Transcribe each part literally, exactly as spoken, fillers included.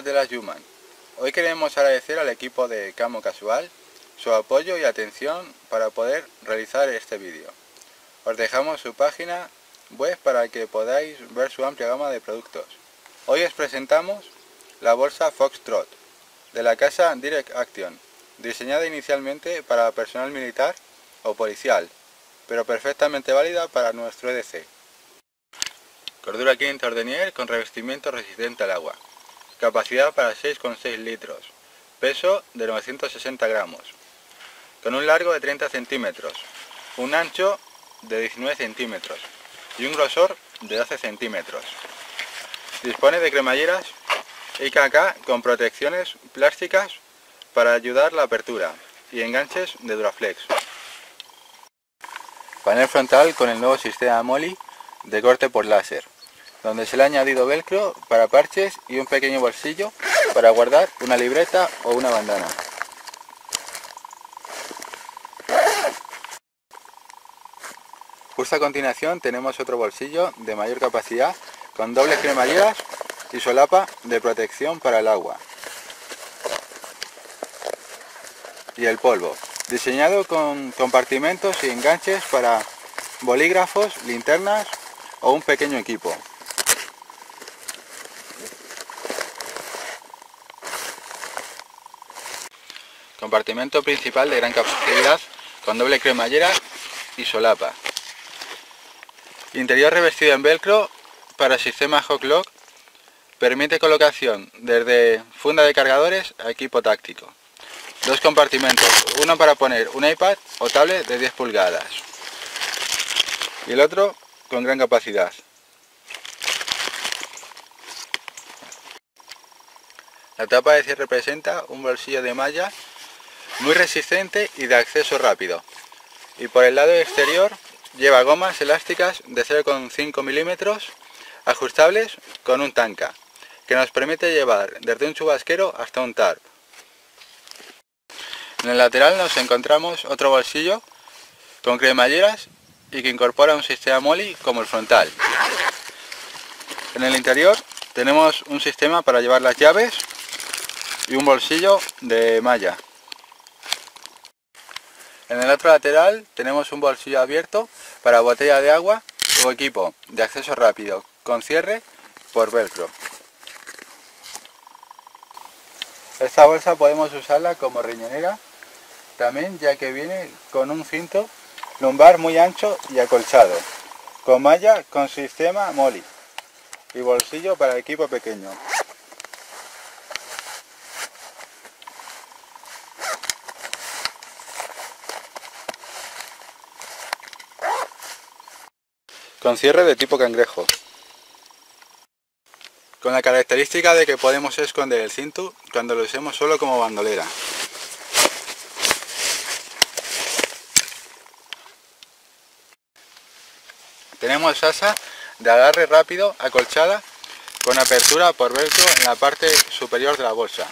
de las Yuman. Hoy queremos agradecer al equipo de Camo Casual su apoyo y atención para poder realizar este vídeo. Os dejamos su página web para que podáis ver su amplia gama de productos. Hoy os presentamos la bolsa Foxtrot de la casa Direct Action, diseñada inicialmente para personal militar o policial, pero perfectamente válida para nuestro E D C. Cordura quince Ordenier con revestimiento resistente al agua. Capacidad para seis coma seis litros. Peso de novecientos sesenta gramos. Con un largo de treinta centímetros, un ancho de diecinueve centímetros y un grosor de doce centímetros. Dispone de cremalleras I K K con protecciones plásticas para ayudar la apertura y enganches de Duraflex. Panel frontal con el nuevo sistema MOLLE de corte por láser, donde se le ha añadido velcro para parches y un pequeño bolsillo para guardar una libreta o una bandana. Justo a continuación tenemos otro bolsillo de mayor capacidad con dobles cremalleras y solapa de protección para el agua y el polvo, diseñado con compartimentos y enganches para bolígrafos, linternas o un pequeño equipo. Compartimento principal de gran capacidad con doble cremallera y solapa. Interior revestido en velcro para sistema Hot Lock. Permite colocación desde funda de cargadores a equipo táctico. Dos compartimentos, uno para poner un iPad o tablet de diez pulgadas y el otro con gran capacidad. La tapa de cierre presenta un bolsillo de malla muy resistente y de acceso rápido, y por el lado exterior lleva gomas elásticas de cero coma cinco milímetros ajustables con un tanca, que nos permite llevar desde un chubasquero hasta un tarp. En el lateral nos encontramos otro bolsillo con cremalleras y que incorpora un sistema MOLLE como el frontal. En el interior tenemos un sistema para llevar las llaves y un bolsillo de malla. En el otro lateral tenemos un bolsillo abierto para botella de agua o equipo de acceso rápido con cierre por velcro. Esta bolsa podemos usarla como riñonera también, ya que viene con un cinto lumbar muy ancho y acolchado, con malla con sistema MOLLE y bolsillo para equipo pequeño. Con cierre de tipo cangrejo, con la característica de que podemos esconder el cinto cuando lo usemos solo como bandolera. Tenemos asa de agarre rápido acolchada con apertura por velcro en la parte superior de la bolsa.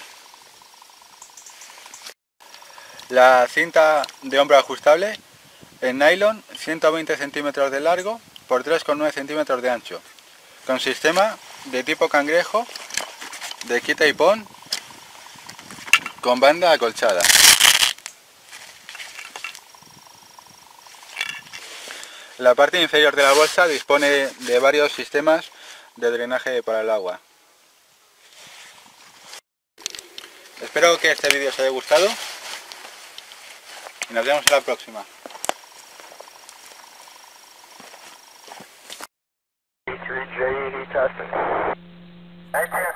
La cinta de hombro ajustable en nylon, ciento veinte centímetros de largo por tres coma nueve centímetros de ancho, con sistema de tipo cangrejo de quita y pon con banda acolchada. La parte inferior de la bolsa dispone de varios sistemas de drenaje para el agua. Espero que este vídeo os haya gustado y nos vemos en la próxima. J eighty testing.